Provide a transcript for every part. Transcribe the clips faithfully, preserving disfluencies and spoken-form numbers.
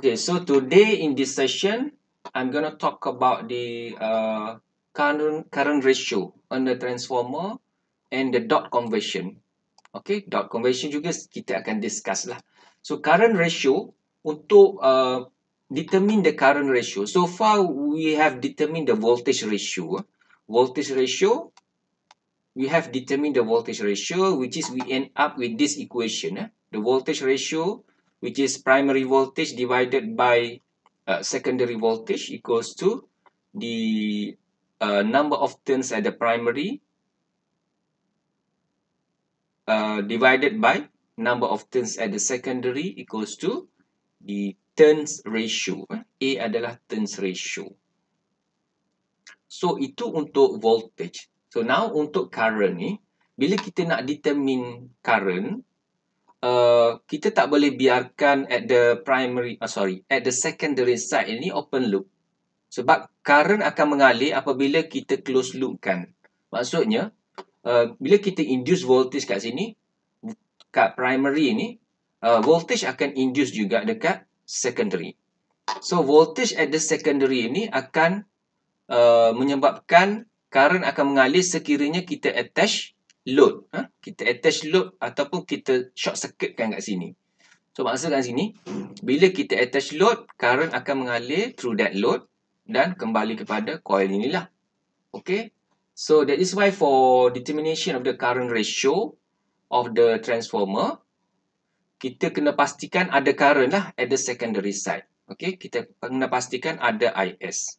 Okay, so today in this session, I'm going to talk about the uh, current, current ratio on the transformer and the dot conversion. Okay, dot conversion juga kita akan discuss lah. So current ratio untuk uh, determine the current ratio. So far we have determined the voltage ratio. Voltage ratio, we have determined the voltage ratio, which is we end up with this equation. Eh? The voltage ratio, which is primary voltage divided by uh, secondary voltage, equals to the uh, number of turns at the primary uh, divided by number of turns at the secondary equals to the turns ratio. A adalah turns ratio. So itu untuk voltage. So now untuk current ni, bila kita nak determine current, Uh, kita tak boleh biarkan at the primary, uh, sorry, at the secondary side ini open loop. Sebab current akan mengalir apabila kita close loop kan. Maksudnya, uh, bila kita induce voltage kat sini, kat primary ni, uh, voltage akan induce juga dekat secondary. So, voltage at the secondary ini akan uh, menyebabkan current akan mengalir sekiranya kita attach load. Ha? Kita attach load ataupun kita short circuit kan kat sini. So maksud kat sini, bila kita attach load, current akan mengalir through that load dan kembali kepada coil inilah. Okay. So that is why for determination of the current ratio of the transformer, kita kena pastikan ada current lah at the secondary side. Okay. Kita kena pastikan ada I S.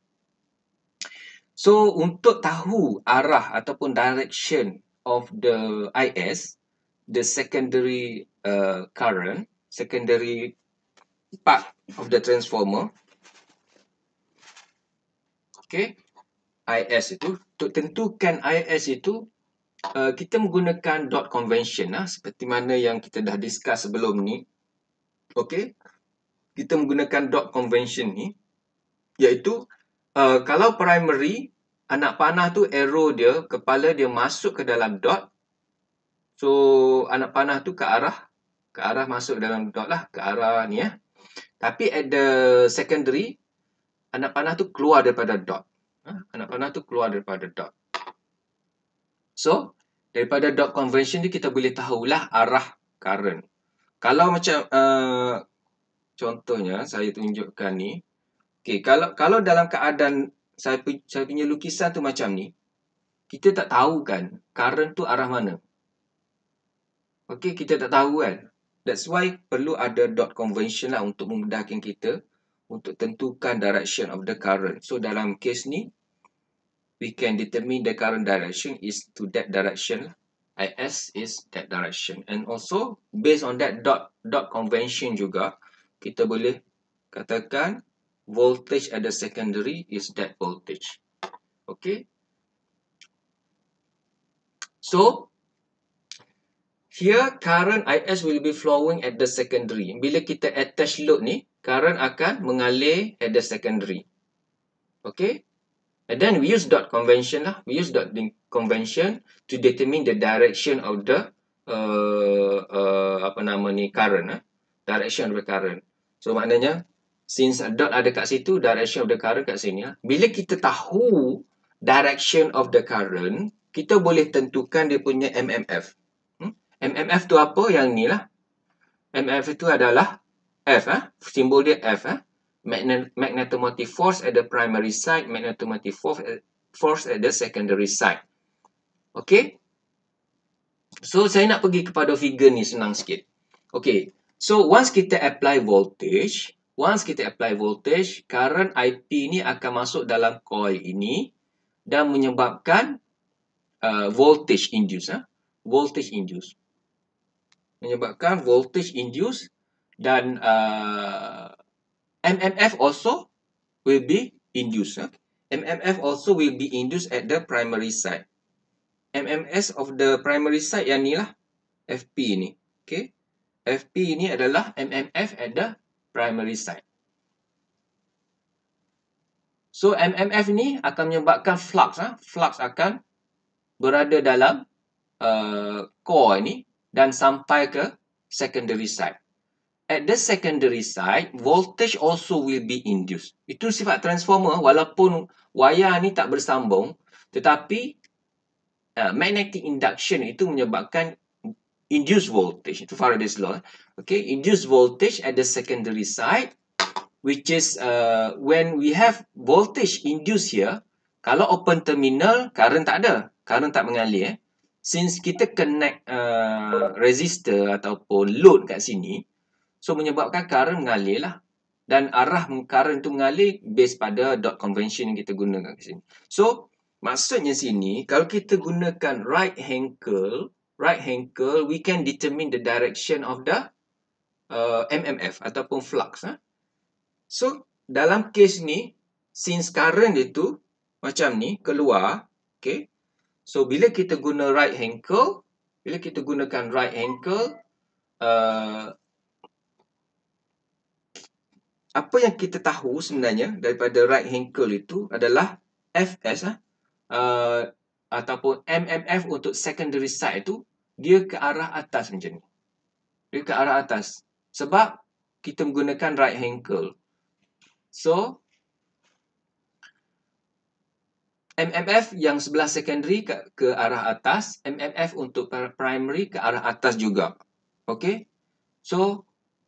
So untuk tahu arah ataupun direction of the I S, the secondary uh, current, secondary part of the transformer. Okay, I S itu, untuk tentukan I S itu, uh, kita menggunakan dot convention lah, seperti mana yang kita dah discuss sebelum ni. Okay, kita menggunakan dot convention ni, iaitu uh, kalau primary, anak panah tu arrow dia, kepala dia masuk ke dalam dot. So, anak panah tu ke arah, ke arah masuk dalam dot lah, ke arah ni ya. Tapi at the secondary, anak panah tu keluar daripada dot. Ha? Anak panah tu keluar daripada dot. So, daripada dot convention ni kita boleh tahulah arah current. Kalau macam, uh, contohnya, saya tunjukkan ni. Okay, kalau kalau dalam keadaan saya, saya punya lukisan tu macam ni, kita tak tahu kan current tu arah mana. Okey, kita tak tahu kan. That's why perlu ada dot convention lah untuk memudahkan kita untuk tentukan direction of the current. So dalam case ni, we can determine the current direction is to that direction. I S is that direction. And also based on that dot dot convention juga, kita boleh katakan voltage at the secondary is that voltage. Okay. So, here current I S will be flowing at the secondary. Bila kita attach load ni, current akan mengalir at the secondary. Okay. And then we use dot convention lah. We use dot convention to determine the direction of the uh, uh, apa nama ni current. Eh? Direction of the current. So maknanya, since dot ada kat situ, direction of the current kat sini. Eh? Bila kita tahu direction of the current, kita boleh tentukan dia punya M M F. Hmm? M M F tu apa? Yang ni lah. M M F itu adalah F. Eh? Simbol dia F. Eh? Magnet magnetomotive force at the primary side, magnetomotive force at the secondary side. Okay. So, saya nak pergi kepada figure ni senang sikit. Okay. So, once kita apply voltage, once kita apply voltage, current I P ni akan masuk dalam coil ini dan menyebabkan uh, voltage induce. Eh? Voltage induce. Menyebabkan voltage induce dan uh, M M F also will be induced. Huh? M M F also will be induced at the primary side. M M S of the primary side yang ni lah. F P ni. Okay. F P ni adalah M M F at the primary side. So, M M F ni akan menyebabkan flux. Huh? Flux akan berada dalam uh, core ni dan sampai ke secondary side. at the secondary side, voltage also will be induced. Itu sifat transformer, walaupun wayar ni tak bersambung, tetapi uh, magnetic induction itu menyebabkan induced voltage. Itu Faraday's law. Okay, induced voltage at the secondary side, which is uh, when we have voltage induced here, kalau open terminal, current tak ada. Current tak mengalir. Eh. Since kita connect uh, resistor ataupun load kat sini, so menyebabkan current mengalir lah. Dan arah current tu mengalir based pada dot convention yang kita gunakan kat sini. So, maksudnya sini, kalau kita gunakan right hand curl, right hand curl, we can determine the direction of the uh, M M F ataupun flux. Huh? So, dalam case ni, since current itu macam ni, keluar, okay. So, bila kita guna right hand curl, bila kita gunakan right hand curl, uh, apa yang kita tahu sebenarnya daripada right hand curl itu adalah F S ah, uh, ataupun M M F untuk secondary side itu dia ke arah atas macam ni. Dia ke arah atas. Sebab kita menggunakan right hand curl. So, M M F yang sebelah secondary ke, ke arah atas, M M F untuk primary ke arah atas juga. Okay? So,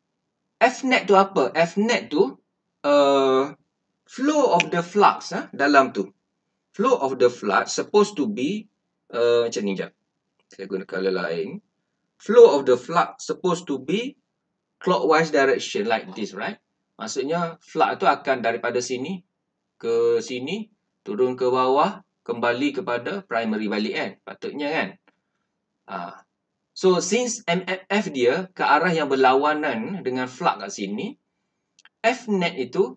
F net tu apa? F net tu uh, flow of the flux ah, dalam tu. Flow of the flux supposed to be uh, macam ni jap. Saya guna color lain. Flow of the flux supposed to be clockwise direction like this, right? Maksudnya flux tu akan daripada sini ke sini, turun ke bawah, kembali kepada primary balik kan. Patutnya kan. Ah. So, since M M F dia ke arah yang berlawanan dengan flux kat sini, F net itu,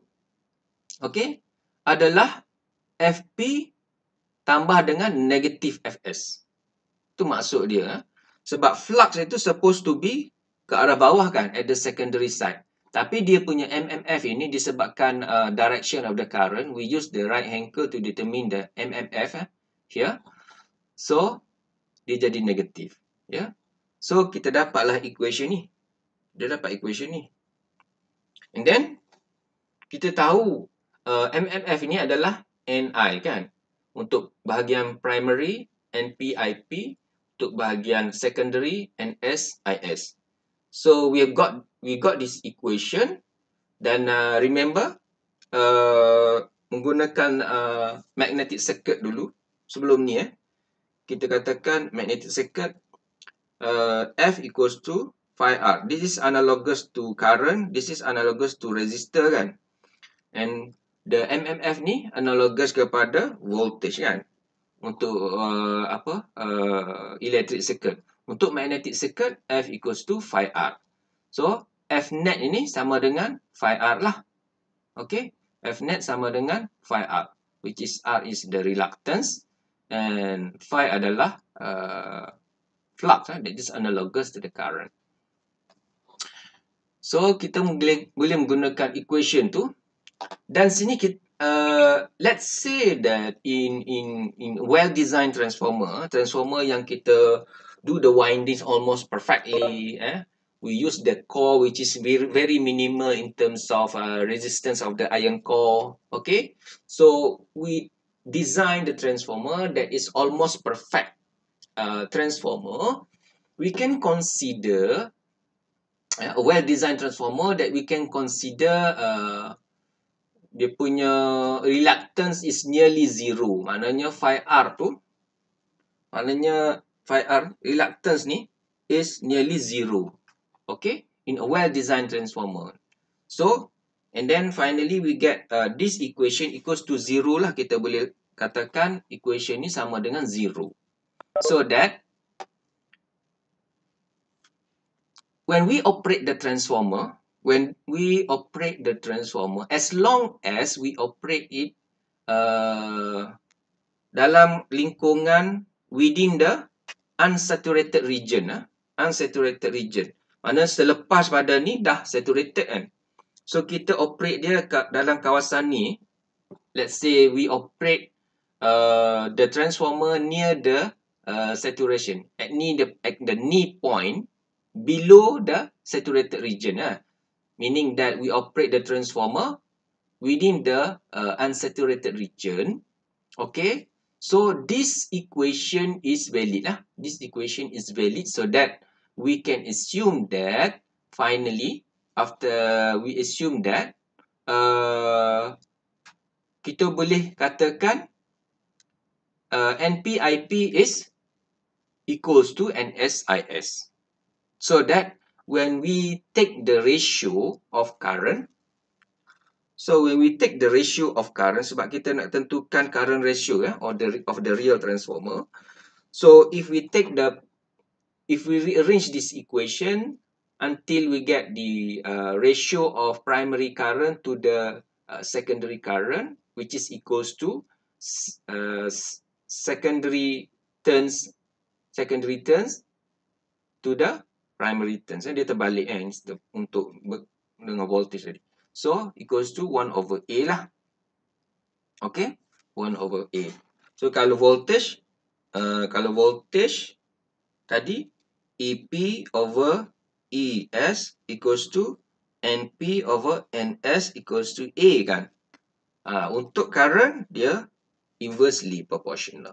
okay, adalah F P tambah dengan negatif F S. Itu maksud dia. Sebab flux itu supposed to be ke arah bawah kan, at the secondary side. Tapi dia punya M M F ini disebabkan uh, direction of the current, we use the right hand curl to determine the M M F eh, here. So, dia jadi negatif. Ya. Yeah? So, kita dapatlah equation ni. Dia dapat equation ni. And then, kita tahu uh, M M F ni adalah N I kan. Untuk bahagian primary, N P I P. Untuk bahagian secondary, N S I S. So, we have got we got this equation. Dan uh, remember, uh, menggunakan uh, magnetic circuit dulu. Sebelum ni eh. Kita katakan magnetic circuit. Uh, F equals to phi R. This is analogous to current. This is analogous to resistor kan. And the M M F ni analogous kepada voltage kan. Untuk uh, apa? Uh, electric circuit. Untuk magnetic circuit, F equals to phi R. So, F net ini sama dengan phi R lah. Okay. F net sama dengan phi R. Which is R is the reluctance. And phi adalah uh, flux, eh? That is analogous to the current. So, kita boleh, boleh menggunakan equation tu. Dan sini, kita, uh, let's say that in in in well-designed transformer, transformer yang kita do the windings almost perfectly, eh? We use the core which is very, very minimal in terms of uh, resistance of the iron core. Okay? So, we design the transformer that is almost perfect. Uh, transformer, we can consider uh, a well-designed transformer that we can consider uh, dia punya reluctance is nearly zero. Maknanya phi R tu, maknanya phi R, reluctance ni is nearly zero. Okay? In a well-designed transformer. So, and then finally we get uh, this equation equals to zero lah. Kita boleh katakan equation ni sama dengan zero. So that when we operate the transformer, when we operate the transformer, as long as we operate it uh, dalam lingkungan within the unsaturated region, uh, unsaturated region. Mana selepas pada ni dah saturated kan. So kita operate dia dalam kawasan ni. Let's say we operate uh, the transformer near the Uh, saturation at knee the at the knee point below the saturated region. Ha. meaning that we operate the transformer within the uh, unsaturated region. Okay, so this equation is valid lah. This equation is valid so that we can assume that finally, after we assume that, uh, kita boleh katakan uh, N P I P is equals to N S I S. So that when we take the ratio of current, so when we take the ratio of current, sebab kita nak tentukan current ratio ya, or the of the real transformer. So if we take the, if we rearrange this equation until we get the uh, ratio of primary current to the uh, secondary current, which is equals to uh, secondary turns, secondary turns to the primary turns. Dia terbalik eh, untuk dengan voltage tadi. So equals to one over A lah. Okay, one over A. So kalau voltage, uh, kalau voltage tadi E P over E S equals to N P over N S equals to A kan. Uh, untuk current dia inversely proportional.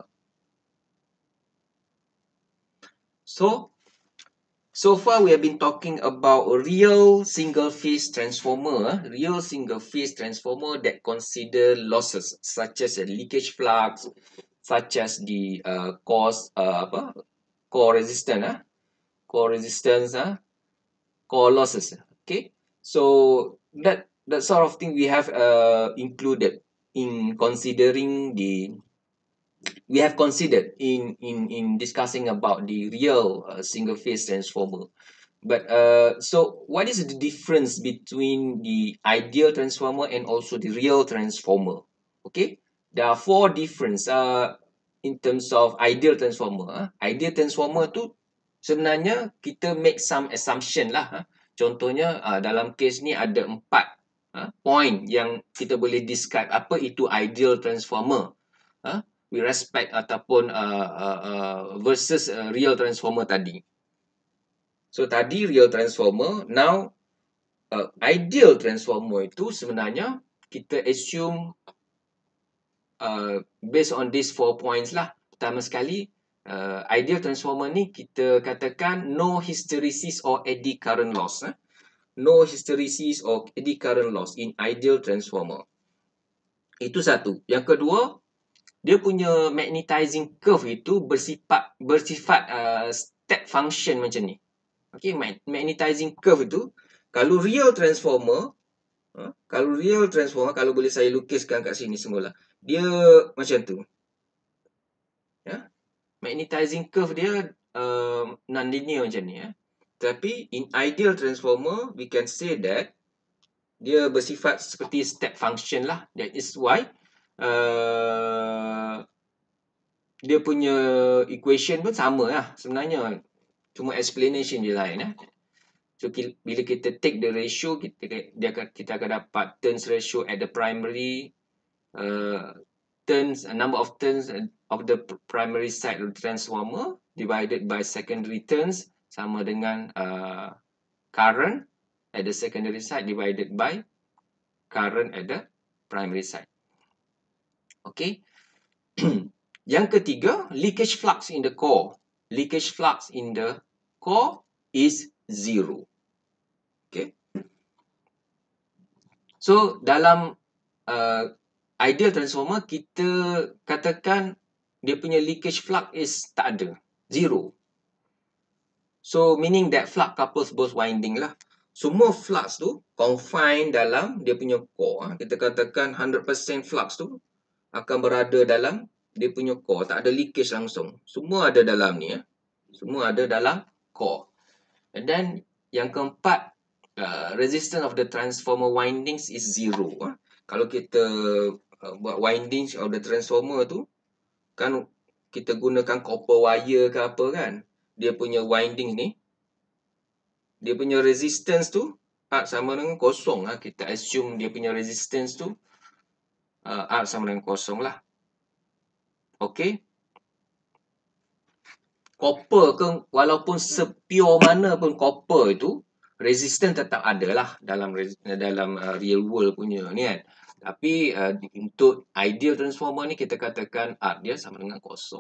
So So far, we have been talking about a real single-phase transformer, uh, real single-phase transformer that consider losses such as a leakage flux, such as the uh, cause, uh, apa, core resistance, uh, core resistance, uh, core losses. Okay, so that that sort of thing we have uh, included in considering the. We have considered in in in discussing about the real uh, single phase transformer. But uh, so what is the difference between the ideal transformer and also the real transformer? Okay, there are four difference uh, in terms of ideal transformer. Uh. Ideal transformer tu sebenarnya kita make some assumption lah. Uh. Contohnya uh, dalam case ni ada empat uh, point yang kita boleh describe apa itu ideal transformer. Uh. With respect ataupun uh, uh, uh, versus uh, real transformer tadi. So tadi real transformer, now uh, ideal transformer itu sebenarnya kita assume uh, based on these four points lah. Pertama sekali, uh, ideal transformer ni kita katakan no hysteresis or eddy current loss. Eh? No hysteresis or eddy current loss in ideal transformer. Itu satu. Yang kedua, dia punya magnetizing curve itu bersifat bersifat uh, step function macam ni. Okay, magnetizing curve itu kalau real transformer, uh, kalau real transformer, kalau boleh saya lukiskan kat sini semula, dia macam tu. Ya, magnetizing curve dia uh, non-linear macam ni. Ya. Tapi in ideal transformer, we can say that dia bersifat seperti step function lah. That is why Uh, dia punya equation pun sama lah sebenarnya. Cuma explanation je lain. Eh? So, bila kita take the ratio, kita, dia, kita akan dapat turns ratio at the primary, uh, turns, number of turns of the primary side of the transformer divided by secondary turns sama dengan uh, current at the secondary side divided by current at the primary side. Okay. Yang ketiga, leakage flux in the core. Leakage flux in the core is zero. Okay. So, dalam uh, ideal transformer, kita katakan dia punya leakage flux is tak ada. Zero. So, meaning that flux couples both winding lah. Semua flux tu confined dalam dia punya core. Kita katakan one hundred percent flux tu akan berada dalam dia punya core, tak ada leakage langsung. Semua ada dalam ni ya. Semua ada dalam core. And then yang keempat, uh, resistance of the transformer windings is zero. Uh. Kalau kita uh, buat windings of the transformer tu, kan kita gunakan copper wire ke apa kan. Dia punya winding ni, dia punya resistance tu uh, sama dengan kosong. Uh. Kita assume dia punya resistance tu uh, R sama dengan kosong lah. Okay. Copper ke, walaupun sepure mana pun copper itu, resistance tetap ada lah dalam dalam uh, real world punya ni kan. Tapi uh, untuk ideal transformer ni kita katakan R dia sama dengan kosong.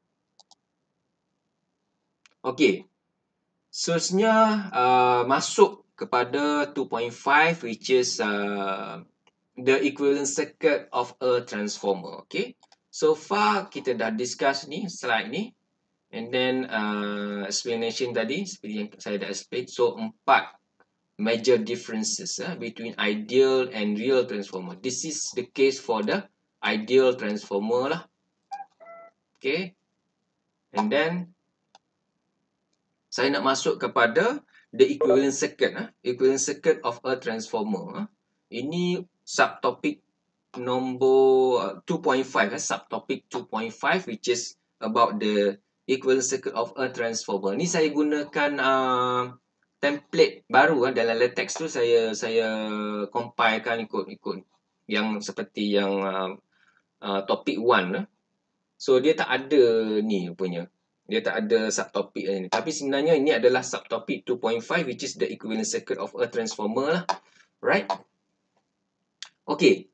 Okey. Seterusnya uh, masuk kepada two point five which is uh, the equivalent circuit of a transformer. Okay. So far kita dah discuss ni slide ni. And then uh, explanation tadi seperti yang saya dah explain. So empat major differences uh, between ideal and real transformer. This is the case for the ideal transformer lah. Okay. And then saya nak masuk kepada the equivalent circuit. Uh, equivalent circuit of a transformer. Uh. Ini subtopic nombor two point five. Uh, subtopic two point five which is about the equivalent circuit of a transformer. Ni saya gunakan uh, template baru uh, dalam LaTeX tu saya saya compilekan ikut-ikut yang seperti yang uh, uh, topic one. Uh. So dia tak ada ni punya. Dia tak ada subtopik ni. Tapi sebenarnya ini adalah subtopik two point five which is the equivalent circuit of a transformer lah. Right? Okay.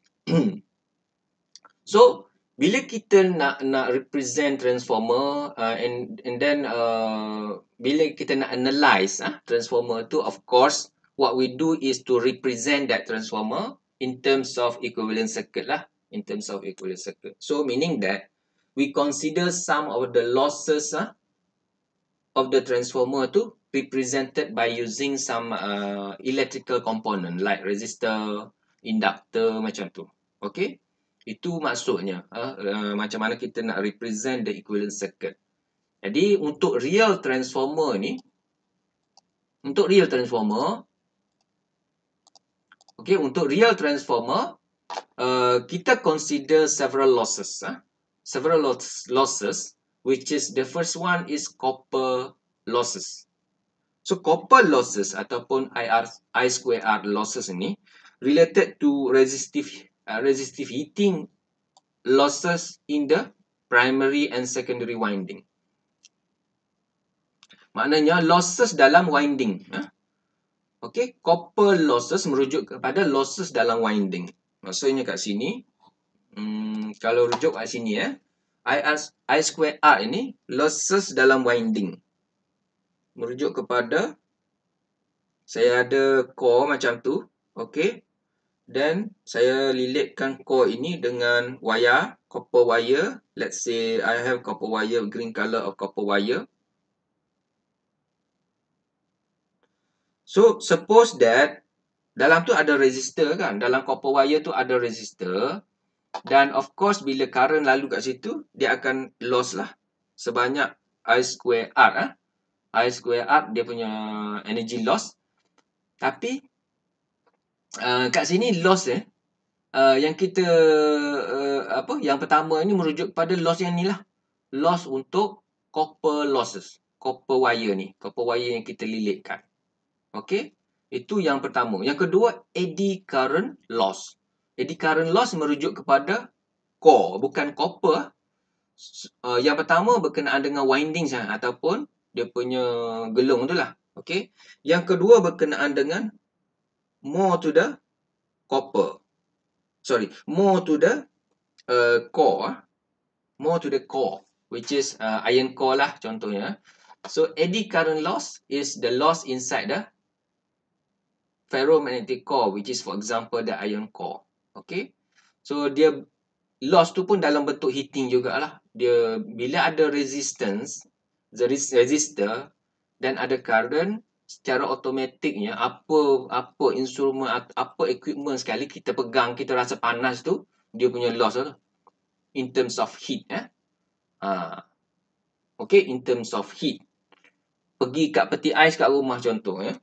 So, bila kita nak nak represent transformer uh, and and then uh, bila kita nak analyze uh, transformer tu, of course what we do is to represent that transformer in terms of equivalent circuit lah. In terms of equivalent circuit. So, meaning that we consider some of the losses uh, of the transformer tu represented by using some uh, electrical component like resistor, inductor macam tu. Okay? Itu maksudnya uh, uh, macam mana kita nak represent the equivalent circuit. Jadi untuk real transformer ni, untuk real transformer, okay, untuk real transformer uh, kita consider several losses. Uh, several loss, losses which is the first one is copper losses. So copper losses ataupun I R I square R losses ni related to resistive uh, resistive heating losses in the primary and secondary winding. Maknanya losses dalam winding. Huh? Okay, copper losses merujuk kepada losses dalam winding. Maksudnya kat sini, hmm, kalau rujuk kat sini eh, I, R, I square R ini losses dalam winding. Merujuk kepada saya ada core macam tu. Okay. Dan saya lilitkan core ini dengan wire, copper wire. Let's say I have copper wire, green color of copper wire. So, suppose that dalam tu ada resistor kan. Dalam copper wire tu ada resistor. Dan of course bila current lalu kat situ, dia akan loss lah sebanyak I square R. Eh? I square R dia punya energy loss. Tapi uh, kat sini loss eh, uh, yang kita uh, apa? Yang pertama ni merujuk pada loss yang ni lah. Loss untuk copper losses. Copper wire ni. Copper wire yang kita lilitkan. Okay. Itu yang pertama. Yang kedua, eddy current loss. Eddy current loss merujuk kepada core, bukan copper. Uh, yang pertama berkenaan dengan winding sahaja ataupun dia punya gelung tu lah. Okay. Yang kedua berkenaan dengan more to the copper. Sorry, more to the uh, core. More to the core, which is uh, iron core lah contohnya. So, eddy current loss is the loss inside the ferromagnetic core, which is for example the iron core. Okay. So, dia loss tu pun dalam bentuk heating jugalah. Dia bila ada resistance, the resistor dan ada current, secara automatiknya apa apa instrumen, apa equipment sekali kita pegang, kita rasa panas tu, dia punya loss tu. In terms of heat. Eh? Ha. Okay, in terms of heat. Pergi kat peti ais kat rumah contoh. Eh?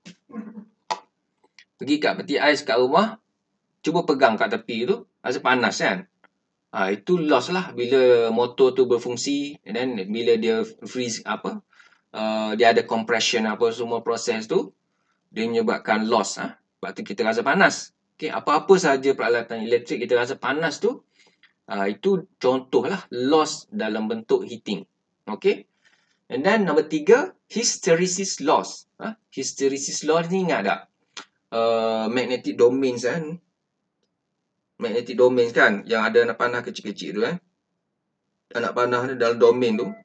Pergi kat peti ais kat rumah, cuba pegang kat tepi tu, rasa panas kan? Ha, itu loss lah bila motor tu berfungsi dan bila dia freeze apa, uh, dia ada compression apa semua proses tu, dia menyebabkan loss. Ha? Sebab tu kita rasa panas. Okay, apa-apa sahaja peralatan elektrik kita rasa panas tu, uh, itu contoh lah loss dalam bentuk heating. Okay. And then nombor tiga, hysteresis loss. Ha? Hysteresis loss ni ingat tak? Uh, magnetic domains kan? Magnetic domains kan? Yang ada anak panah kecil-kecil tu kan? Anak panah ni dalam domain tu.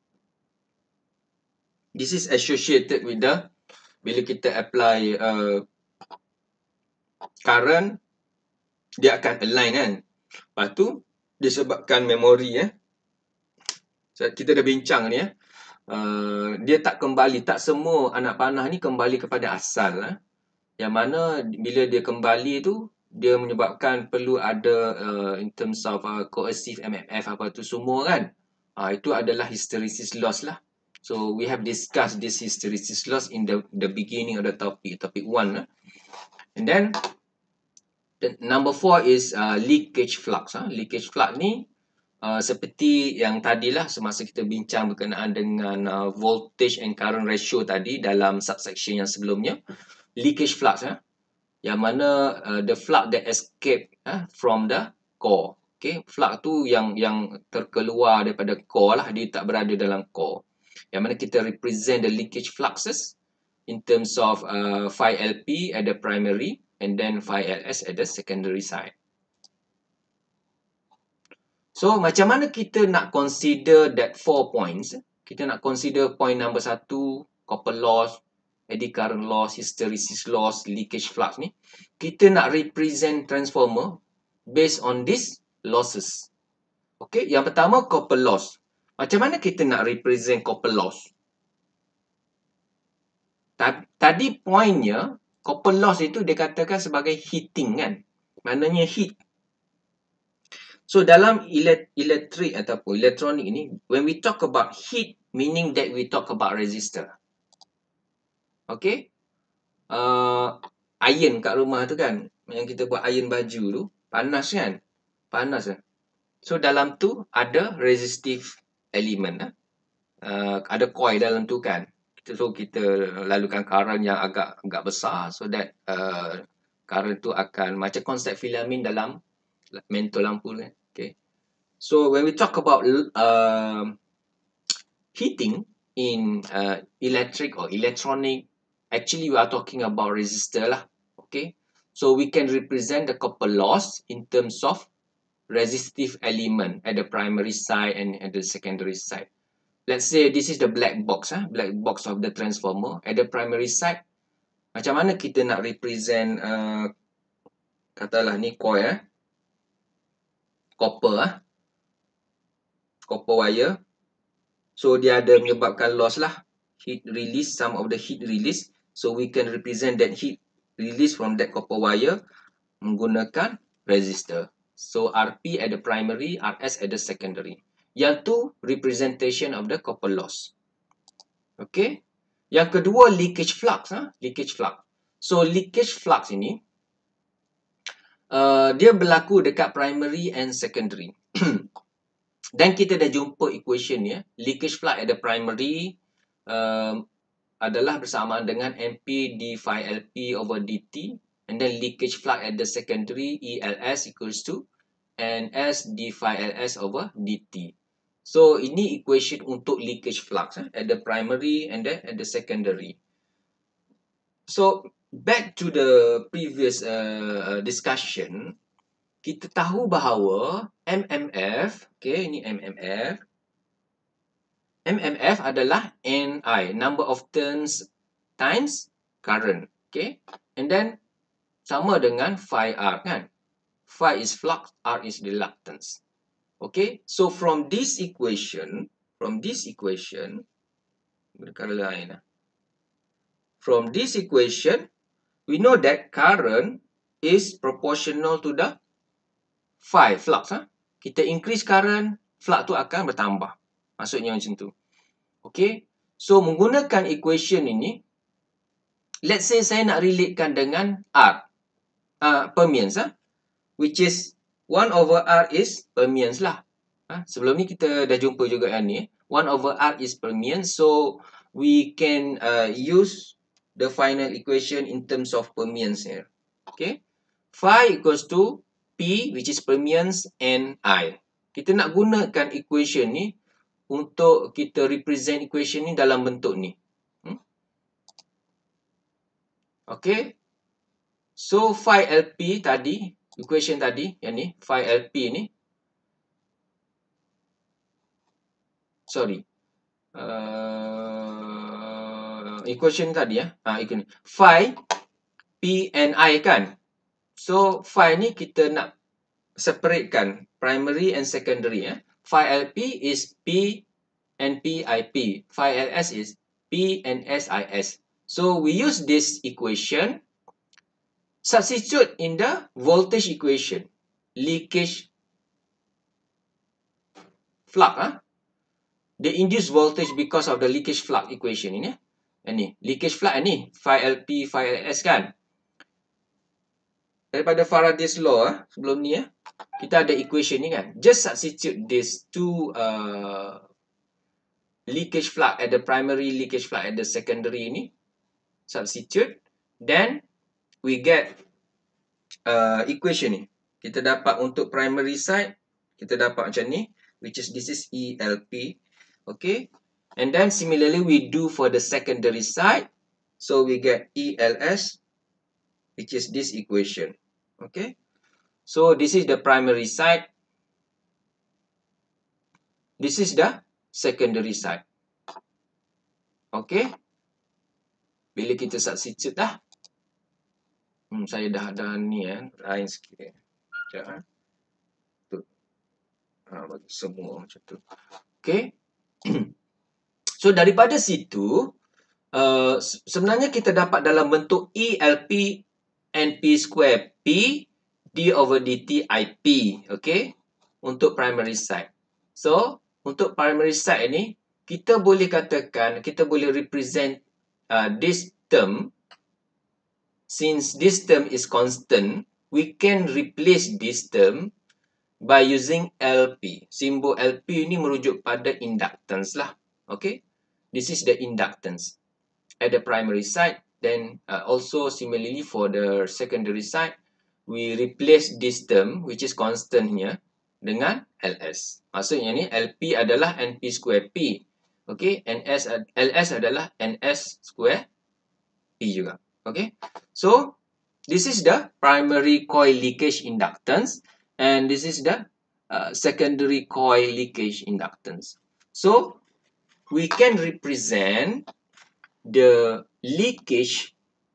This is associated with the, bila kita apply uh, current, dia akan align kan? Lepas tu, disebabkan memori eh. Kita dah bincang ni eh. Uh, dia tak kembali, tak semua anak panah ni kembali kepada asal eh. Yang mana bila dia kembali tu, dia menyebabkan perlu ada uh, in terms of uh, coercive M M F apa tu semua kan. Uh, itu adalah hysteresis loss lah. So we have discussed this hysteresis loss in the the beginning of the topic, topic one. Eh. And then the number four is uh, leakage flux. Huh? Leakage flux ni uh, seperti yang tadilah semasa kita bincang berkenaan dengan uh, voltage and current ratio tadi dalam subsection yang sebelumnya. Leakage flux, eh? Yang mana uh, the flux that escape eh, from the core. Okay, flux tu yang yang terkeluar daripada core lah, dia tak berada dalam core. Yang mana kita represent the leakage fluxes in terms of uh, phi L P at the primary and then phi L S at the secondary side. So, macam mana kita nak consider that four points? Kita nak consider point number satu, copper loss, eddy current loss, hysteresis loss, leakage flux ni. Kita nak represent transformer based on these losses. Okay, yang pertama copper loss. Macam mana kita nak represent copper loss? Tadi pointnya, copper loss itu dikatakan sebagai heating kan? Maknanya heat. So, dalam elektrik ataupun elektronik ini, when we talk about heat, meaning that we talk about resistor. Okay? Uh, iron kat rumah tu kan, yang kita buat iron baju tu, panas kan? Panas kan? So, dalam tu ada resistive element. Uh, ada coil dalam tu kan? So, kita lalukan current yang agak agak besar so that uh, current tu akan macam konsep filamen dalam mentol lampu kan? Okay. So, when we talk about uh, heating in uh, electric or electronic, actually we are talking about resistor lah. Okay. So, we can represent the copper loss in terms of resistive element at the primary side and at the secondary side. Let's say this is the black box, ah, black box of the transformer. At the primary side, macam mana kita nak represent, uh, katalah ni coil, eh? copper, ah. copper wire. So, dia ada menyebabkan loss lah. Heat release, some of the heat release. So, we can represent that heat release from that copper wire menggunakan resistor. So, R P at the primary, R S at the secondary. Yang tu representation of the copper loss. Okay. Yang kedua, leakage flux. Ha? Leakage flux. So, leakage flux ini, uh, dia berlaku dekat primary and secondary. Dan kita dah jumpa equation ni. Leakage flux at the primary um, adalah bersamaan dengan M P d phi L P over dt. And then leakage flux at the secondary, E L S equals to N S d phi L S over dt. So, ini equation untuk leakage flux eh, at the primary and then at the secondary. So, back to the previous uh, discussion, kita tahu bahawa M M F, okay, ini M M F. M M F adalah N I, number of turns times current, okay. And then, sama dengan phi R kan. Phi is flux, R is reluctance. Okay, so from this equation, from this equation, berkala lain. From this equation, we know that current is proportional to the phi, flux. Ha? Kita increase current, flux tu akan bertambah. Maksudnya macam tu. Okay, so menggunakan equation ini, let's say saya nak relatekan dengan R, uh, permeance, ha? Which is one over R is permeance lah. Ha? Sebelum ni kita dah jumpa juga yang ni. one over R is permeance. So, we can uh, use the final equation in terms of permeance here. Okay. Phi equals to P, which is permeance, and I. Kita nak gunakan equation ni untuk kita represent equation ni dalam bentuk ni. Hmm? Okay. So, phi L P tadi, equation tadi, yang ni, phi L P ni. Sorry. Uh, equation tadi ya. Ha, equation. Phi P and I kan. So, phi ni kita nak separatekan primary and secondary ya. Phi L P is P and P I P. Phi L S is P and S I S. So, we use this equation, substitute in the voltage equation. Leakage flux. Huh? The induced voltage because of the leakage flux equation ini. Ini, leakage flux ni, phi L P, phi L S kan. Daripada Faraday's law, eh, sebelum ni, eh, kita ada equation ni kan. Just substitute these two uh, leakage flux at the primary, leakage flux at the secondary ni. Substitute. Then, we get uh, equation ni. Kita dapat untuk primary side, kita dapat macam ni. Which is, this is E L P. Okay. And then, similarly, we do for the secondary side. So, we get E L S, which is this equation. Okay. So, this is the primary side. This is the secondary side. Okay. Bila kita substitute dah. Hmm, saya dah ada ni eh. Lain sikit. Sekejap eh. Tu. Ha, bagi semua macam tu. Okay. So, daripada situ, uh, sebenarnya kita dapat dalam bentuk E L P N P square P D over dt I P. Okay. Untuk primary side. So, untuk primary side ni, kita boleh katakan, kita boleh represent uh, this term. Since this term is constant, we can replace this term by using L P. Simbol L P ni merujuk pada inductance lah. Okay. This is the inductance at the primary side. Then uh, also similarly for the secondary side, we replace this term which is constant here dengan L S. Maksudnya ni L P adalah N P square P. Okay. N S, L S adalah N S square P juga. Okay. So, this is the primary coil leakage inductance. And this is the uh, secondary coil leakage inductance. So, we can represent the leakage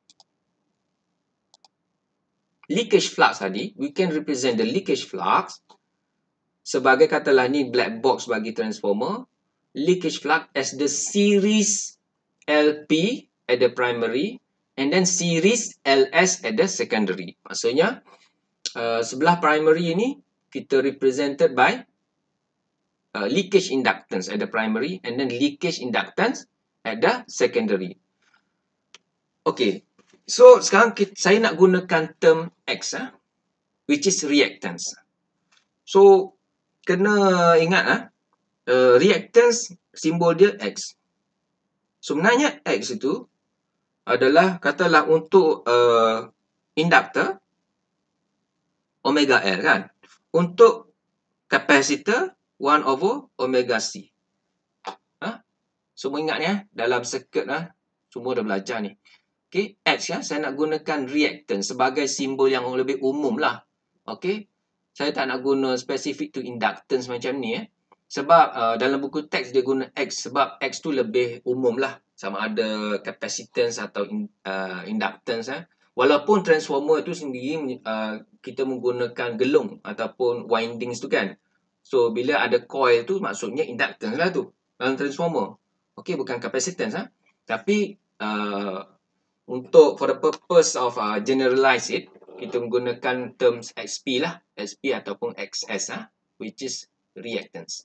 leakage flux tadi. We can represent the leakage flux sebagai katalah ni black box bagi transformer. Leakage flux as the series L P at the primary and then series L S at the secondary. Maksudnya uh, sebelah primary ini kita represented by uh, leakage inductance at the primary and then leakage inductance at the secondary. Okay. So sekarang kita, saya nak gunakan term X ah, which is reactance. So kena ingat ah, uh, reactance simbol dia X. Sebenarnya X itu adalah katalah untuk uh, inductor omega L kan. Untuk capacitor one over omega C. Ha? Semua ingat ni eh? Dalam circuit ah, semua dah belajar ni. Okay, X ya, saya nak gunakan reactance sebagai simbol yang lebih umum lah. Okay, saya tak nak guna specific to inductance macam ni eh. Sebab uh, dalam buku teks dia guna X sebab X tu lebih umum lah. Sama ada capacitance atau in, uh, inductance. Eh. Walaupun transformer tu sendiri uh, kita menggunakan gelung ataupun windings tu kan. So, bila ada coil tu maksudnya inductance lah tu dalam transformer. Okay, bukan capacitance. Eh. Tapi, uh, untuk for the purpose of uh, generalize it, kita menggunakan terms X P lah. X P ataupun X S ah, which is reactance.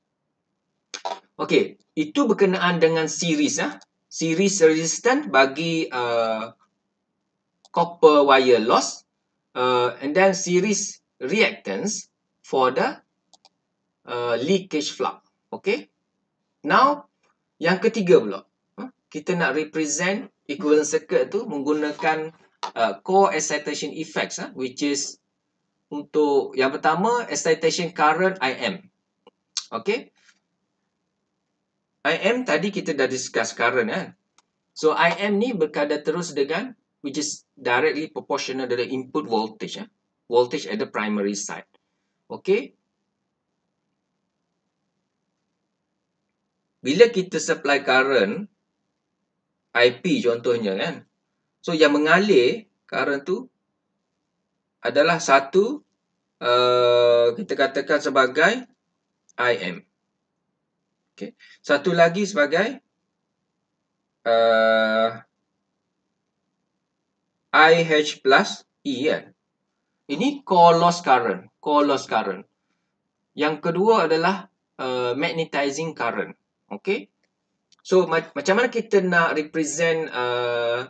Okey, itu berkenaan dengan series ah. Series resistance bagi uh, copper wire loss uh, and then series reactance for the uh, leakage flux. Okey. Now, yang ketiga pula, huh? kita nak represent equivalent circuit tu menggunakan uh, core excitation effects huh? which is untuk yang pertama excitation current I M. Okey. I M tadi kita dah discuss current kan. So I M ni berkadar terus dengan, which is directly proportional to the input voltage. Eh? Voltage at the primary side. Okay. Bila kita supply current, I P contohnya kan. So yang mengalir current tu adalah satu, uh, kita katakan sebagai I M. Okay. Satu lagi sebagai uh, I H plus E kan. Ini core loss current. Core loss current. Yang kedua adalah uh, magnetizing current. Okay. So ma macam mana kita nak represent uh,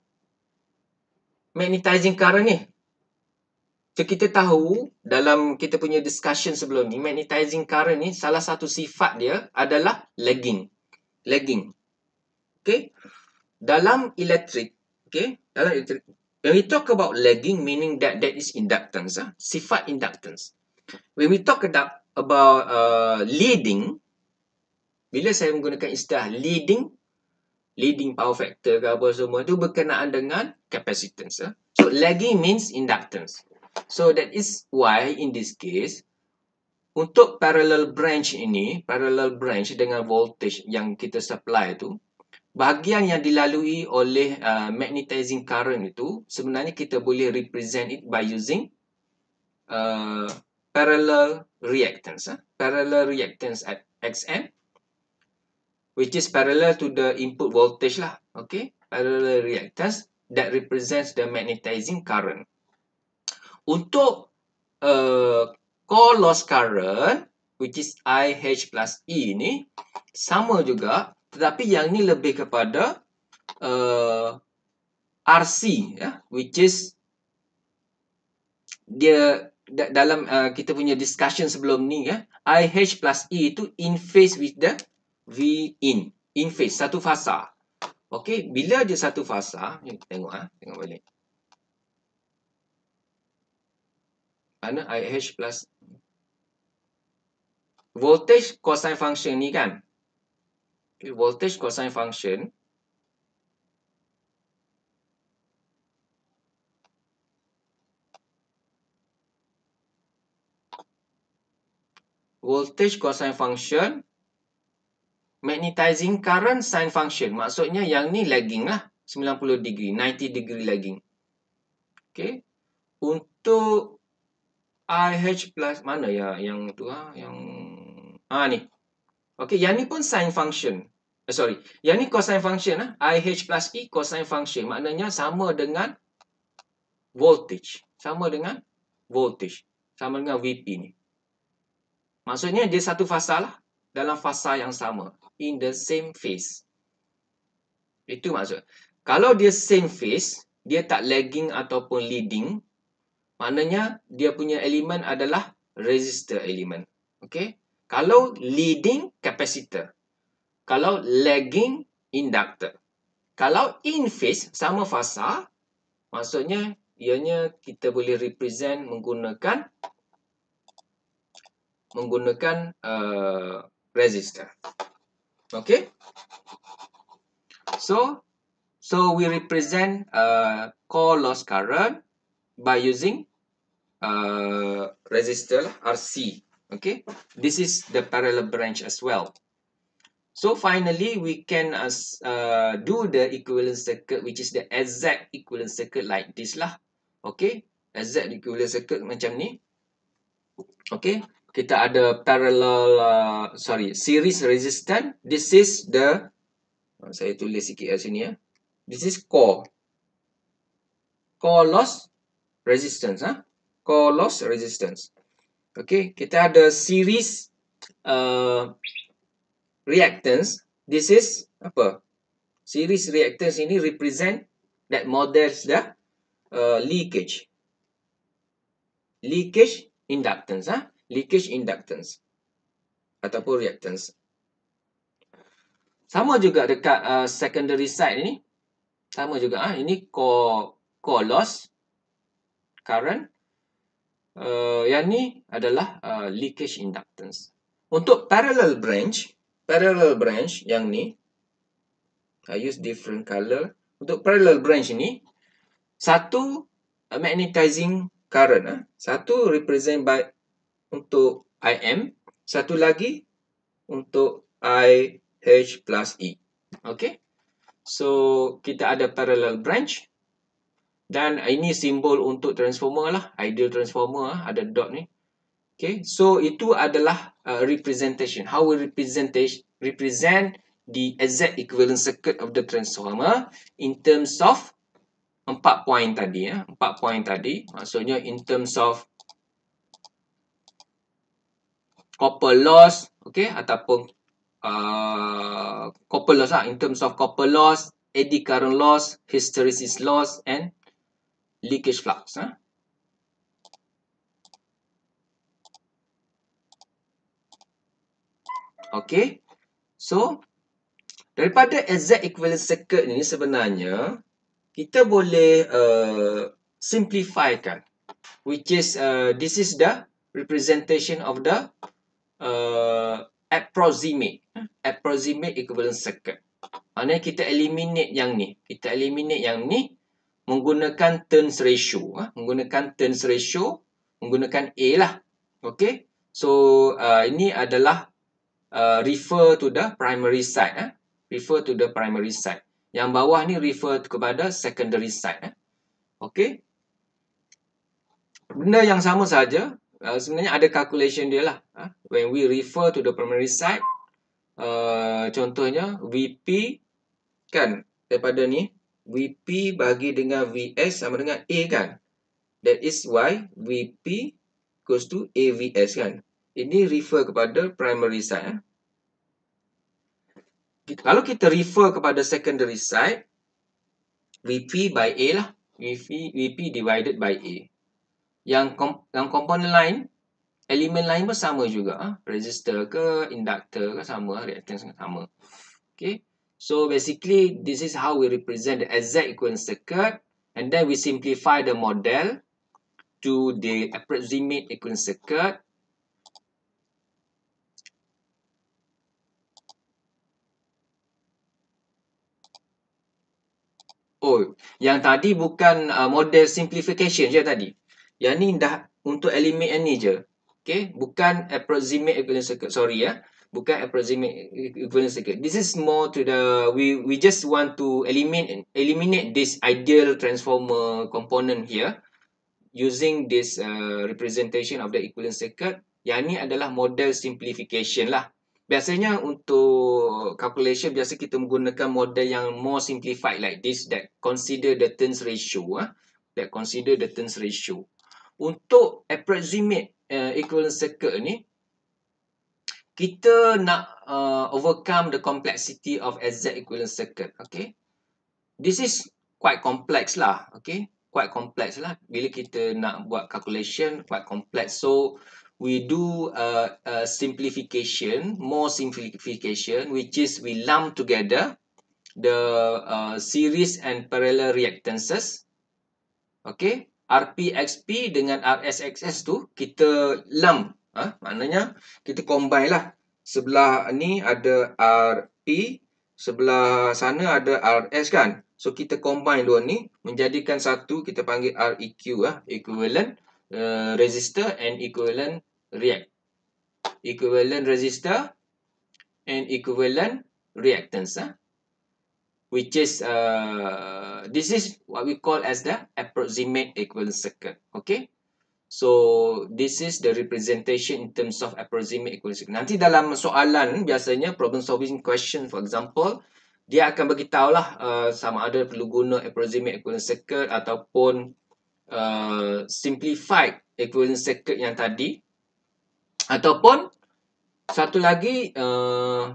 magnetizing current ni? So kita tahu dalam kita punya discussion sebelum ni, magnetizing current ni salah satu sifat dia adalah lagging. Lagging. Okay. Dalam elektrik, okay, dalam elektrik, when we talk about lagging, meaning that that is inductance, ah, sifat inductance. When we talk about, about uh, leading, bila saya menggunakan istilah leading, leading power factor ke apa semua tu berkenaan dengan capacitance. Ah. So lagging means inductance. So that is why in this case, untuk parallel branch ini, parallel branch dengan voltage yang kita supply tu, bahagian yang dilalui oleh uh, magnetizing current itu sebenarnya kita boleh represent it by using uh, parallel reactance. Huh? Parallel reactance at X M, which is parallel to the input voltage lah. Okay, parallel reactance that represents the magnetizing current. Untuk uh, core loss current, which is I H plus E ni, sama juga. Tetapi yang ni lebih kepada uh, R C, ya, which is dia da, dalam uh, kita punya discussion sebelum ni, ya, I H plus E itu in phase with the V in, in phase, satu fasa. Okey, bila dia satu fasa, ni tengok ah, tengok balik. Mana I H plus voltage cosine function ni kan? Okay, voltage cosine function voltage cosine function magnetizing current sine function. Maksudnya yang ni lagging lah, sembilan puluh degree, sembilan puluh degree lagging. Okay. Untuk I H plus mana ya yang tu ah, yang ah ni. Okay, yang ni pun sine function. Eh, sorry, yang ni cosine function ah. I H plus E cosine function. Maknanya sama dengan voltage. Sama dengan voltage. Sama dengan V P ni. Maksudnya dia satu fasa lah. Dalam fasa yang sama. In the same phase. Itu maksud. Kalau dia same phase, dia tak lagging ataupun leading, maknanya dia punya elemen adalah resistor elemen. Okay. Kalau leading, capacitor. Kalau lagging, inductor. Kalau in phase, sama fasa, maksudnya ianya kita boleh represent menggunakan menggunakan uh, resistor. Okay. So, so we represent uh, core loss current by using uh, resistor R C. Okay. This is the parallel branch as well. So finally, we can uh, uh, do the equivalent circuit, which is the exact equivalent circuit like this lah. Okay, exact equivalent circuit macam ni. Okay, kita ada parallel, uh, sorry, series resistance. This is the, uh, saya tulis sikit kat sini ya. This is core, core loss resistance, ah, huh? Core loss resistance. Okay, kita ada series uh, reactance. This is apa? Series reactance ini represent that models the uh, leakage. Leakage inductance, ah, huh? Leakage inductance ataupun reactance. Sama juga dekat uh, secondary side ini. Sama juga ah, huh? Ini core core loss current. Uh, yang ni adalah uh, leakage inductance. Untuk parallel branch, parallel branch yang ni, I use different color. Untuk parallel branch ni, satu uh, magnetizing current, uh, satu represent by untuk I M, satu lagi untuk I H plus E. Okay. So, kita ada parallel branch. Dan ini simbol untuk transformer lah. Ideal transformer, ada dot ni. Okay. So, itu adalah uh, representation. How we represent, represent the exact equivalent circuit of the transformer in terms of empat point tadi. Ya. Empat point tadi. Maksudnya in terms of copper loss. Okay. Ataupun uh, copper loss lah. In terms of copper loss, eddy current loss, hysteresis loss, and leakage flux. Ha? Okay. So, daripada exact equivalent circuit ni sebenarnya, kita boleh uh, simplifykan. Which is, uh, this is the representation of the uh, approximate. Approximate equivalent circuit. Maknanya kita eliminate yang ni. Kita eliminate yang ni menggunakan turns ratio. Ha? Menggunakan turns ratio, menggunakan A lah. Okay. So, uh, ini adalah uh, refer to the primary side. Ha? Refer to the primary side. Yang bawah ni refer kepada secondary side. Ha? Okay. Benda yang sama saja. Uh, sebenarnya ada calculation dia lah. Ha? When we refer to the primary side, uh, contohnya V P kan, daripada ni, V P bagi dengan V S sama dengan A kan. That is why V P equals to A V S kan. Ini refer kepada primary side. Eh. Kalau kita refer kepada secondary side, V P by A lah. V P, V P divided by A. Yang, kom, yang komponen lain, elemen lain pun sama juga. Ha? Resistor ke, inductor ke sama, reactance sama. Okay. So basically, this is how we represent the exact equivalent circuit, and then we simplify the model to the approximate equivalent circuit. Oh, yang tadi bukan uh, model simplification je tadi. Yang ni dah untuk eliminate ni je. Okay, bukan approximate equivalent circuit. Sorry ya. Bukan approximate equivalent circuit. This is more to the, we we just want to eliminate eliminate this ideal transformer component here using this uh, representation of the equivalent circuit. Yang ni adalah model simplification lah. Biasanya untuk calculation, biasa kita menggunakan model yang more simplified like this, that consider the turns ratio. Ah, that consider the turns ratio. Untuk approximate uh, equivalent circuit ni, kita nak uh, overcome the complexity of exact equivalent circuit. Okay, this is quite complex lah. Okay, quite complex lah. Bila kita nak buat calculation, quite complex. So we do a, a simplification, more simplification, which is we lump together the uh, series and parallel reactances. Okay, R P X P dengan R S X S tu kita lump. Ha? Maknanya kita combine lah. Sebelah ni ada R P, sebelah sana ada R S kan. So kita combine dua ni menjadikan satu, kita panggil R E Q, ah, equivalent uh, resistor and equivalent react. Equivalent resistor and equivalent reactance. Ah. Which is, uh, this is what we call as the approximate equivalent circuit. Okay. So, this is the representation in terms of approximate equivalent circuit. Nanti dalam soalan, biasanya problem solving question, for example, dia akan beritahu lah uh, sama ada perlu guna approximate equivalent circuit ataupun uh, simplified equivalent circuit yang tadi. Ataupun satu lagi, uh,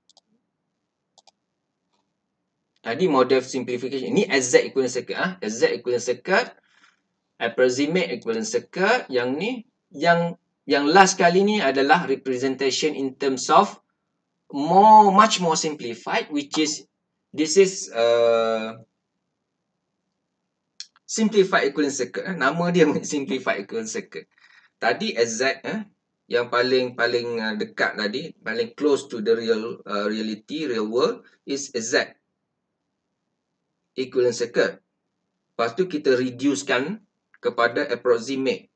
tadi model simplification. Ini exact equivalent circuit. Ah, exact equivalent circuit, approximate equivalent circuit. Yang ni, yang yang last kali ni adalah representation in terms of more, much more simplified, which is, this is uh, simplified equivalent circuit. Eh? Nama dia simplified equivalent circuit. Tadi exact, eh? yang paling paling uh, dekat tadi, paling close to the real uh, reality, real world is Z, equivalent circuit. Lepas tu kita reducekan kepada approximate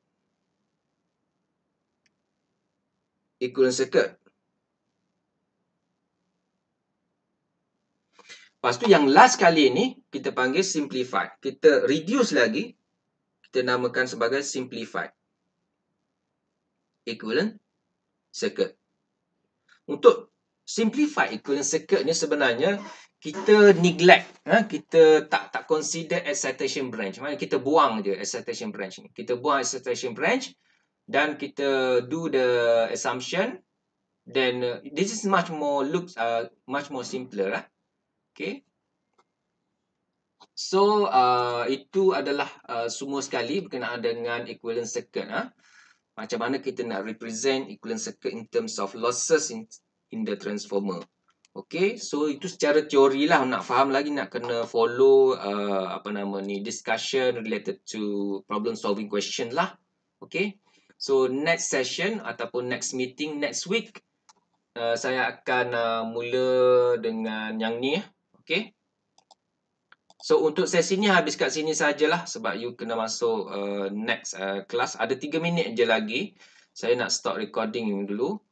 equivalent circuit. Lepas tu yang last kali ni kita panggil simplify. Kita reduce lagi, kita namakan sebagai simplified equivalent circuit. Untuk simplify equivalent circuit ni sebenarnya kita neglect, ha? Kita tak tak consider excitation branch. Maksudnya kita buang je excitation branch ni. Kita buang excitation branch dan kita do the assumption, then uh, this is much more looks uh, much more simpler lah. Okay. So uh, itu adalah uh, semua sekali berkenaan dengan equivalent circuit. Ha? Macam mana kita nak represent equivalent circuit in terms of losses in, in the transformer. Okay, so itu secara teori lah. Nak faham lagi nak kena follow uh, apa nama ni discussion related to problem solving question lah. Okay, so next session ataupun next meeting next week uh, saya akan uh, mula dengan yang ni. Okay. So untuk sesi ni habis kat sini sajalah sebab you kena masuk uh, next uh, class. Ada tiga minit je lagi. Saya nak stop recording dulu.